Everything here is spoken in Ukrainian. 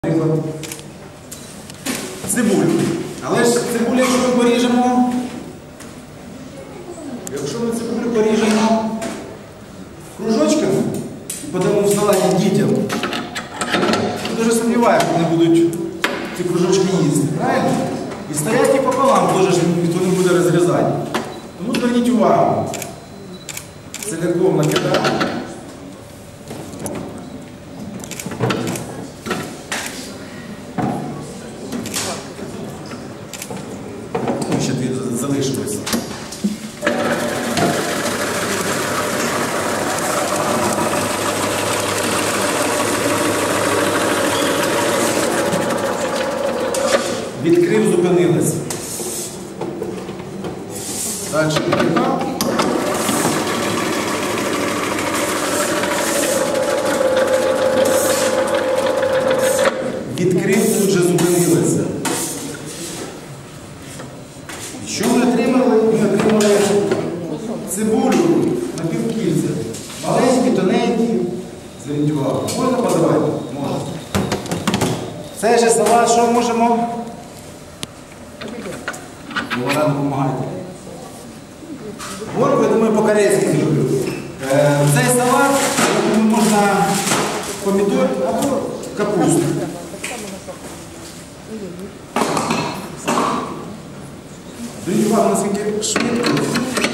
Цибулю. Але ж цибулю, якщо ми поріжемо, кружочками і подамо в салаті дітям, я дуже сумніваюся, що вони будуть ці кружочки їсти, правильно? І стоять і пополам, теж ніхто не буде розрізати. Тому зверніть увагу. Целиком накидаємо. Ще залишилося. Відкрив, зупинилися. Далі відкривав. Відкрив, тут же зупинилися. Що ми отримали? Ми отримали цибулю на півкільця. Маленькі, тоненькі. Зверніть увагу. Можна подавати? Можна. Цей же салат, що можемо? Вона допомагає. Горку, я думаю, по-корейськи зроблю. Цей салат можна помідор або капусту. Зверніть увагу, наскільки швидко.